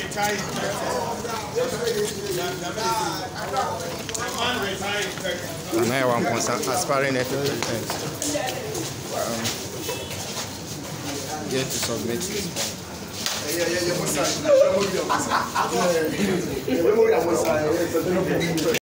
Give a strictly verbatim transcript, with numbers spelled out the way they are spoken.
And Yaw Amponsah aspiring F P defense. Get to submit this form. Yeah, yeah, yeah,